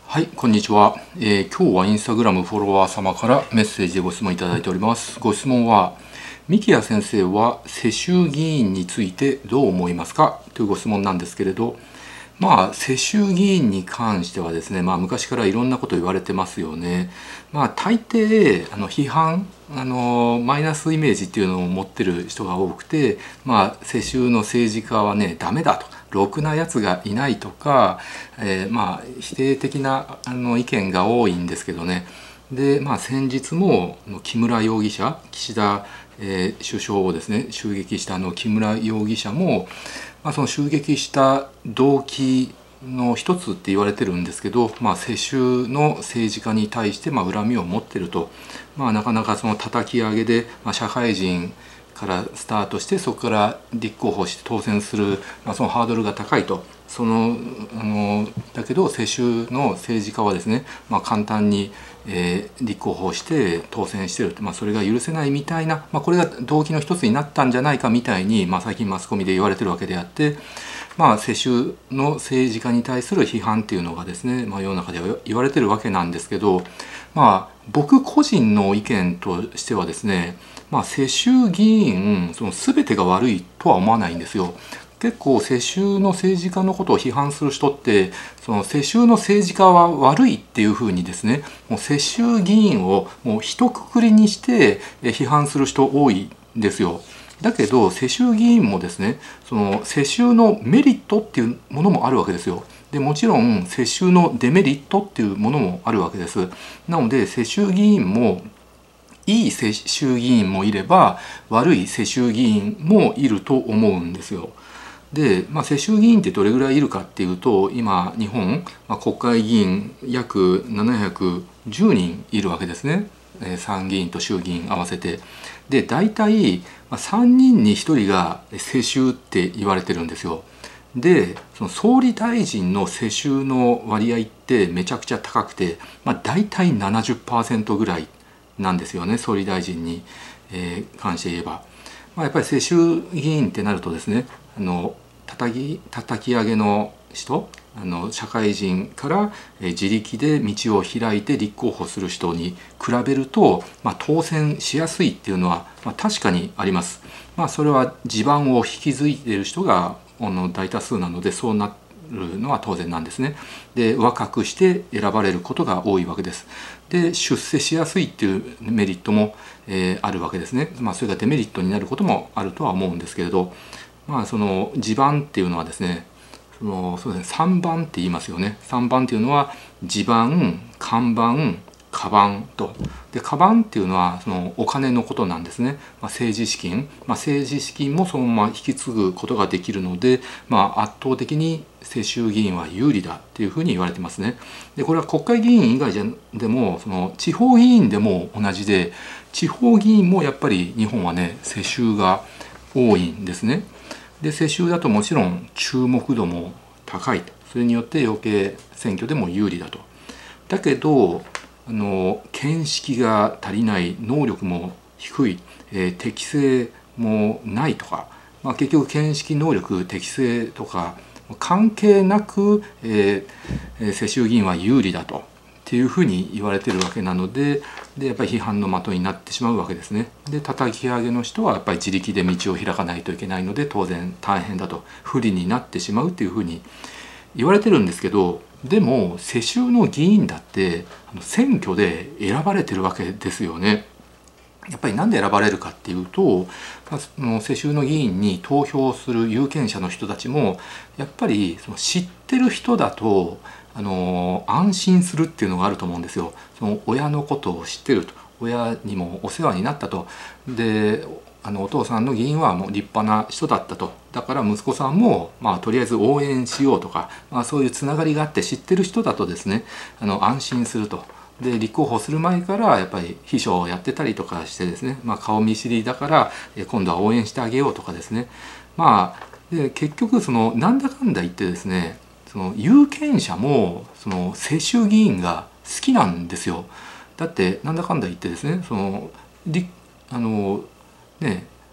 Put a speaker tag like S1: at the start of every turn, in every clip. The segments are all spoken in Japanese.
S1: はい、こんにちは。今日はインスタグラムフォロワー様からメッセージでご質問いただいております。ご質問は、三木谷先生は世襲議員についてどう思いますかというご質問なんですけれど、世襲議員に関してはですね、昔からいろんなこと言われてますよね。大抵批判マイナスイメージっていうのを持ってる人が多くて、世襲の政治家はねダメだと、ろくなやつがいないとか、否定的な意見が多いんですけどね。で先日も木村容疑者、岸田、首相をですね襲撃した木村容疑者も、その襲撃した動機の一つって言われてるんですけど、世襲の政治家に対して恨みを持ってると、なかなかその叩き上げで、社会人からスタートしてそこから立候補して当選する、そのハードルが高いと。だけど世襲の政治家はですね、簡単に、立候補して当選してるって、それが許せないみたいな、これが動機の一つになったんじゃないかみたいに、最近マスコミで言われてるわけであって、世襲の政治家に対する批判っていうのがですね、世の中では言われてるわけなんですけど、僕個人の意見としてはですね、世襲議員その全てが悪いとは思わないんですよ。結構世襲の政治家のことを批判する人って、その世襲の政治家は悪いっていうふうにですね、もう世襲議員をもう一括りにして批判する人多いんですよ。だけど世襲議員もですね、その世襲のメリットっていうものもあるわけですよ。でもちろん世襲のデメリットっていうものもあるわけです。なので世襲議員もいい世襲議員もいれば悪い世襲議員もいると思うんですよ。で、世襲議員ってどれぐらいいるかっていうと、今日本、国会議員約710人いるわけですね。参議院と衆議院合わせて。で大体3人に1人が世襲って言われてるんですよ。でその総理大臣の世襲の割合ってめちゃくちゃ高くて、大体70%ぐらいなんですよね、総理大臣に、関して言えば。やっぱり世襲議員ってなるとですね、叩き上げの人、社会人から自力で道を開いて立候補する人に比べると、当選しやすいっていうのは、確かにあります。それは地盤を引き継いでいる人が大多数なので、そうなるのは当然なんですね。で若くして選ばれることが多いわけです。で出世しやすいっていうメリットも、あるわけですね。それがデメリットになることもあるとは思うんですけれど、その地盤っていうのはですね、そうですね、3番って言いますよね。3番っていうのは地盤、看板、カバンと。でカバンっていうのはそのお金のことなんですね。政治資金、政治資金もそのまま引き継ぐことができるので、圧倒的に世襲議員は有利だっていうふうに言われてますね。でこれは国会議員以外でもその地方議員でも同じで、地方議員もやっぱり日本はね世襲が多いんですね。で世襲だともちろん注目度も高いと、それによって余計選挙でも有利だと。だけど見識が足りない、能力も低い、適性もないとか、結局見識、能力、適性とか関係なく、世襲議員は有利だとっていうふうに言われてるわけなので、やっぱり批判の的になってしまうわけですね。で叩き上げの人はやっぱり自力で道を開かないといけないので、当然大変だと、不利になってしまうっていうふうに言われてるんですけど、でも世襲の議員だって選挙で選ばれてるわけですよね。やっぱりなんで選ばれるかっていうと、世襲の議員に投票する有権者の人たちもやっぱりその知ってる人だと安心するっていうのがあると思うんですよ。その親のことを知ってると、親にもお世話になったと。でお父さんの議員はもう立派な人だったと、だから息子さんもとりあえず応援しようとか、そういうつながりがあって知ってる人だとですね、安心すると。で立候補する前からやっぱり秘書をやってたりとかしてですね、顔見知りだから今度は応援してあげようとかですね。で結局そのなんだかんだ言ってですね、その有権者もその世襲議員が好きなんですよ。だってなんだかんだ言ってですね、そのね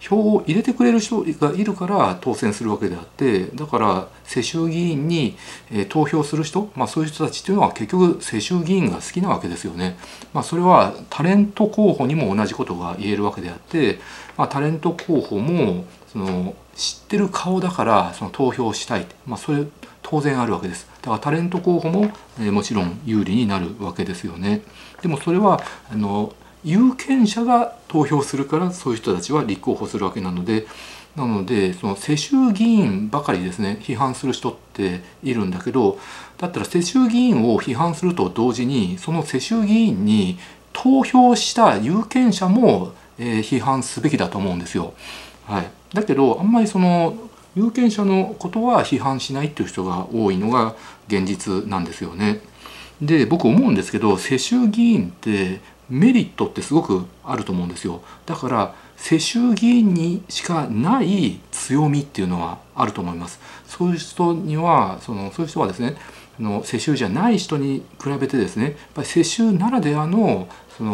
S1: 票を入れてくれる人がいるから当選するわけであって、だから世襲議員に投票する人、そういう人たちっていうのは結局世襲議員が好きなわけですよね。それはタレント候補にも同じことが言えるわけであって、タレント候補もその知ってる顔だからその投票したい、それ当然あるわけです。だからタレント候補ももちろん有利になるわけですよね。でもそれは有権者が投票するからそういう人たちは立候補するわけなので、その世襲議員ばかりですね批判する人っているんだけど、だったら世襲議員を批判すると同時にその世襲議員に投票した有権者も批判すべきだと思うんですよ。はい、だけどあんまりその有権者のことは批判しないっていう人が多いのが現実なんですよね。で僕思うんですけど、世襲議員ってメリットってすごくあると思うんですよ。だから世襲議員にしかない強みっていうのはあると思います。そういう人にはそういう人はですね世襲じゃない人に比べてですねやっぱり世襲ならではの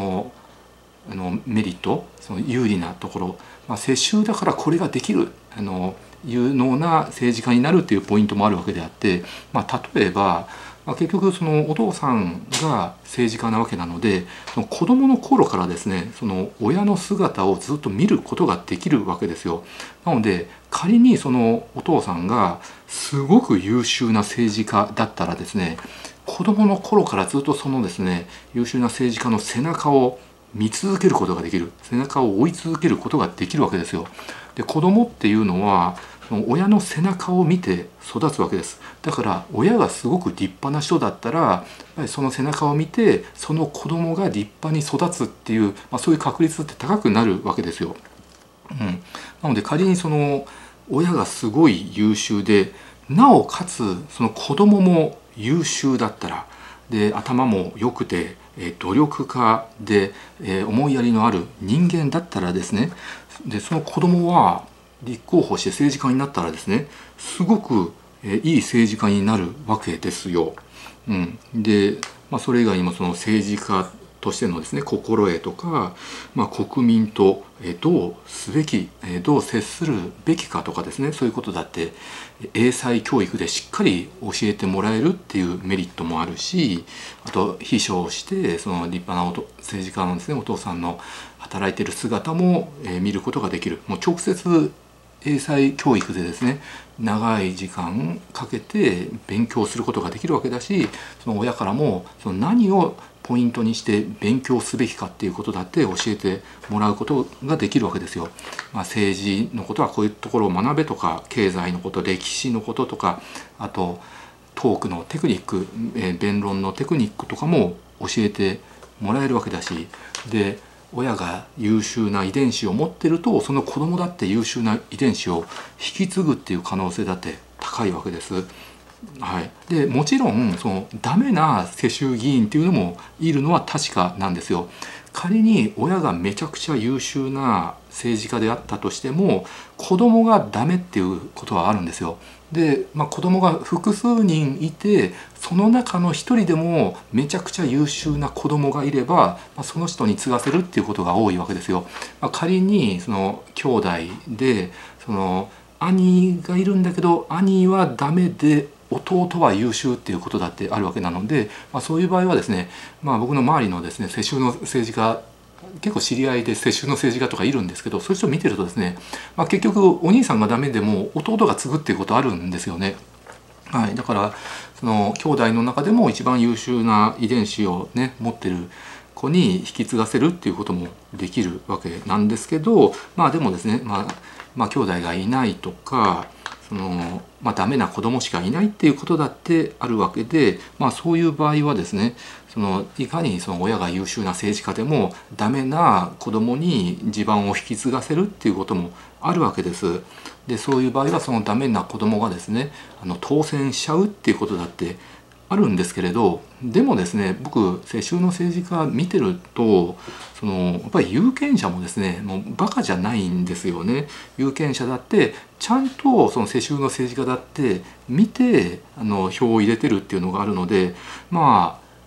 S1: メリット、その有利なところ、世襲だからこれができる有能な政治家になるっていうポイントもあるわけであって、例えば結局そのお父さんが政治家なわけなので、その子どもの頃からですねその親の姿をずっと見ることができるわけですよ。なので仮にそのお父さんがすごく優秀な政治家だったらですね、子どもの頃からずっとそのですね優秀な政治家の背中を見続けることができる、背中を追い続けることができるわけですよ。で子供っていうのは親の背中を見て育つわけです。だから親がすごく立派な人だったらやっぱりその背中を見てその子供が立派に育つっていう、そういう確率って高くなるわけですよ。なので仮にその親がすごい優秀でなおかつその子供も優秀だったら、で頭も良くて努力家で思いやりのある人間だったらですね、でその子供は立候補して政治家になったらですねすごくいい政治家になるわけですよ。で、それ以外にもその政治家としてのですね心得とか、国民とどうすべきどう接するべきかとかですね、そういうことだって英才教育でしっかり教えてもらえるっていうメリットもあるし、あと秘書をしてその立派な政治家のですねお父さんの働いてる姿も見ることができる。もう直接英才教育でですね長い時間かけて勉強することができるわけだし、その親からもその何をポイントにして勉強すべきかっていうことだって教えてもらうことができるわけですよ。政治のことはこういうところを学べとか、経済のこと、歴史のこととか、あとトークのテクニック、弁論のテクニックとかも教えてもらえるわけだし、で親が優秀な遺伝子を持ってるとその子供だって優秀な遺伝子を引き継ぐっていう可能性だって高いわけです。でもちろんそのダメな世襲議員っていうのもいるのは確かなんですよ。仮に親がめちゃくちゃ優秀な政治家であったとしても子供がダメっていうことはあるんですよ。で、子供が複数人いてその中の一人でもめちゃくちゃ優秀な子供がいれば、その人に継がせるっていうことが多いわけですよ。仮にその兄弟でその兄がいるんだけど兄はダメで弟は優秀っていうことだってあるわけなので、そういう場合はですね、僕の周りのですね世襲の政治家結構知り合いで世襲の政治家とかいるんですけど、そういう人を見てるとですね、結局お兄さんがダメでも弟が継ぐっていうことあるんですよね。だからその兄弟の中でも一番優秀な遺伝子をね持ってる子に引き継がせるっていうこともできるわけなんですけど、でもですね兄弟がいないとかダメな子供しかいないっていうことだってあるわけで、そういう場合はですねいかにその親が優秀な政治家でもダメな子供に地盤を引き継がせるっていうこともあるわけです。でそういう場合はそのダメな子供がですね当選しちゃうっていうことだってあるんですけれど、でもですね僕世襲の政治家見てるとやっぱり有権者もですねもうバカじゃないんですよね。有権者だってちゃんとその世襲の政治家だって見て票を入れてるっていうのがあるので、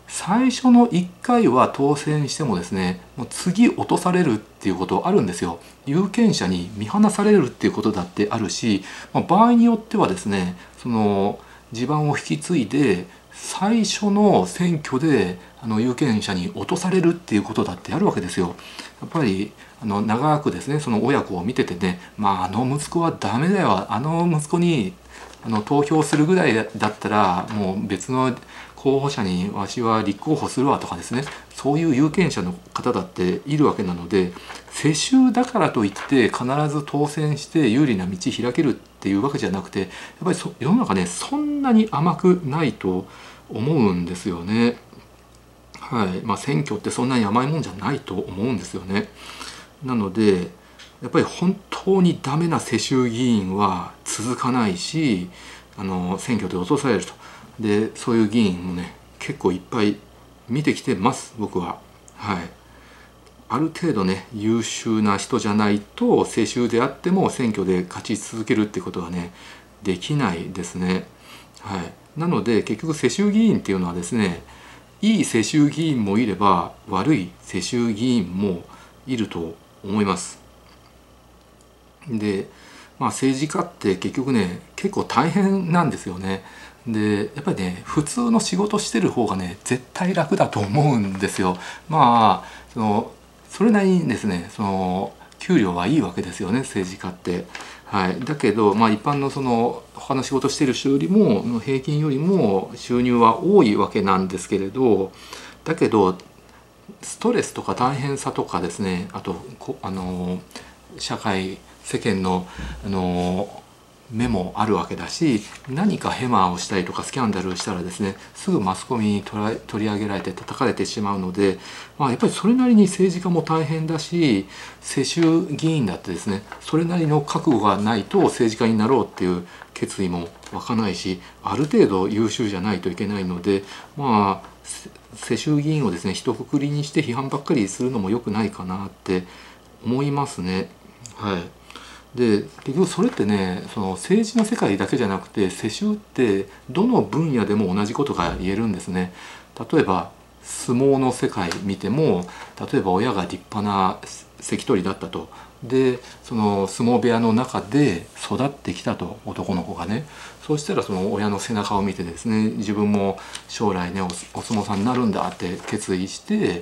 S1: 最初の1回は当選してもですね、もう次落とされるっていうことあるんですよ。有権者に見放されるっていうことだってあるし、場合によってはですね、その地盤を引き継いで最初の選挙で有権者に落とされるっていうことだってあるわけですよ。やっぱり長くですね、その親子を見ててね、息子はダメだよ、息子に投票するぐらいだったらもう別の候補者にわしは立候補するわとかですね、そういう有権者の方だっているわけなので、世襲だからといって必ず当選して有利な道開けるっていうわけじゃなくて、やっぱり世の中ね、そんなに甘くないと思うんですよね。はい、選挙ってそんなに甘いもんじゃないと思うんですよね。なのでやっぱり本当にダメな世襲議員は続かないし、選挙で落とされると。でそういう議員もね、結構いっぱい見てきてます僕は。はい、ある程度ね、優秀な人じゃないと世襲であっても選挙で勝ち続けるってことはね、できないですね。はい、なので結局世襲議員っていうのはですね、いい世襲議員もいれば悪い世襲議員もいると思います。で、政治家って結局ね、結構大変なんですよね。でやっぱりね、普通の仕事してる方がね絶対楽だと思うんですよ。それなりにですね、給料はいいわけですよね、政治家って。はい、だけど、一般の他の仕事してる人よりも平均よりも収入は多いわけなんですけれど、だけどストレスとか大変さとかですね、あと社会世間の目もあるわけだし、何かヘマをしたりとかスキャンダルをしたらですね、すぐマスコミに取り上げられて叩かれてしまうので、やっぱりそれなりに政治家も大変だし、世襲議員だってですね、それなりの覚悟がないと政治家になろうっていう決意も湧かないし、ある程度優秀じゃないといけないので、世襲議員をですね一括りにして批判ばっかりするのも良くないかなって思いますね。はい、で結局それってね、政治の世界だけじゃなくて、世襲ってどの分野でも同じことが言えるんですね。例えば相撲の世界見ても、例えば親が立派な関取だったと。でその相撲部屋の中で育ってきたと、男の子がね。そうしたらその親の背中を見てですね、自分も将来ねお相撲さんになるんだって決意して、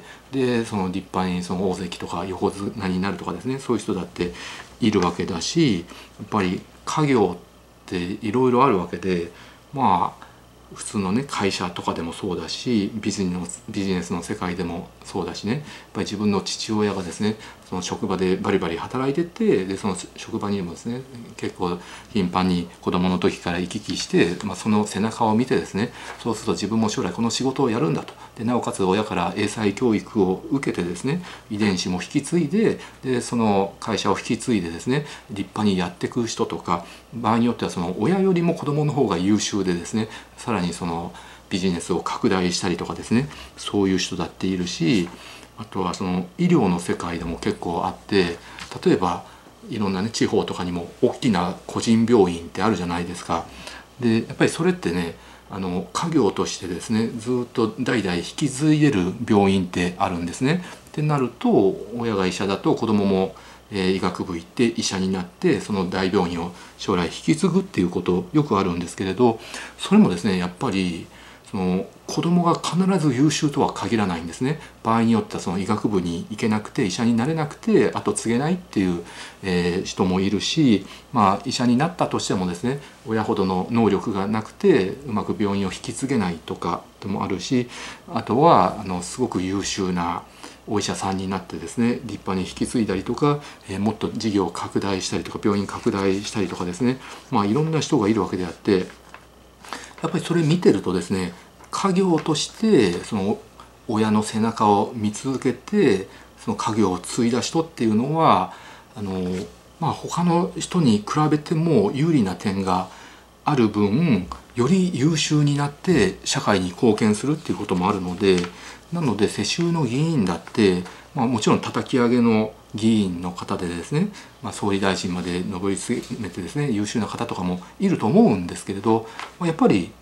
S1: でその立派に大関とか横綱になるとかですね、そういう人だっているわけだし、やっぱり家業っていろいろあるわけで、普通のね会社とかでもそうだし、ビジネスの世界でもそうだしね、やっぱり自分の父親がですね、その職場でバリバリ働いてて、でその職場にもですね結構頻繁に子供の時から行き来して、その背中を見てですね、そうすると自分も将来この仕事をやるんだと。でなおかつ親から英才教育を受けてですね、遺伝子も引き継いで、でその会社を引き継いでですね、立派にやっていく人とか、場合によってはその親よりも子供の方が優秀でですね、さらにそのビジネスを拡大したりとかですね、そういう人だっているし、あとはその医療の世界でも結構あって、例えばいろんなね地方とかにも大きな個人病院ってあるじゃないですか。でやっぱりそれってね、家業としてですねずっと代々引き継いでる病院ってあるんですね。ってなると、親が医者だと子供も医学部行って医者になって、その大病院を将来引き継ぐっていうことよくあるんですけれど、それもですねやっぱりその子供が必ず優秀とは限らないんですね。場合によってはその医学部に行けなくて医者になれなくて後継げないっていう、人もいるし、医者になったとしてもですね、親ほどの能力がなくてうまく病院を引き継げないとかでもあるし、あとはすごく優秀なお医者さんになってですね、立派に引き継いだりとか、もっと事業を拡大したりとか病院拡大したりとかですね、いろんな人がいるわけであって、やっぱりそれ見てるとですね、家業としてその親の背中を見続けてその家業を継いだ人っていうのは他の人に比べても有利な点がある分、より優秀になって社会に貢献するっていうこともあるので、なので世襲の議員だって、もちろん叩き上げの議員の方でですね、総理大臣まで上り詰めてですね優秀な方とかもいると思うんですけれど、やっぱり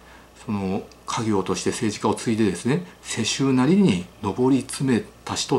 S1: その家業として政治家を継いでですね、世襲なりに上り詰めた人って、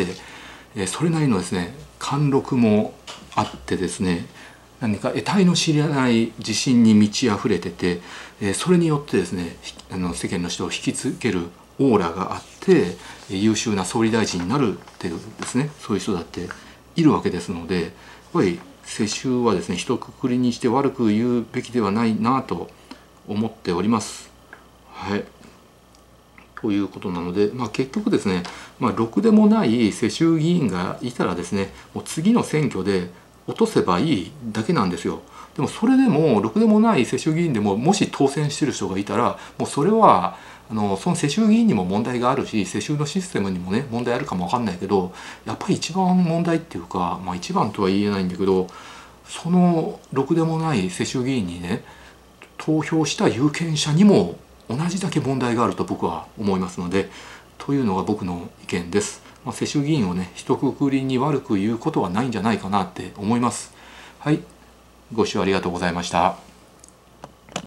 S1: それなりのですね貫禄もあってですね、何か得体の知らない自信に満ち溢れてて、それによってですね世間の人を引きつけるオーラがあって優秀な総理大臣になるっていうですね、そういう人だっているわけですので、やっぱり世襲はですね一括りにして悪く言うべきではないなと思っております。はい、ということなので、結局ですね、ろくでもない世襲議員がいたらですね、もう次の選挙で落とせばいいだけなんですよ。でもそれでもろくでもない世襲議員でももし当選してる人がいたら、もうそれはその世襲議員にも問題があるし、世襲のシステムにもね問題あるかもわかんないけど、やっぱり一番問題っていうか、一番とは言えないんだけど、そのろくでもない世襲議員にね投票した有権者にも同じだけ問題があると僕は思いますので、というのが僕の意見です。世襲議員をね一括りに悪く言うことはないんじゃないかなって思います。はい、ご視聴ありがとうございました。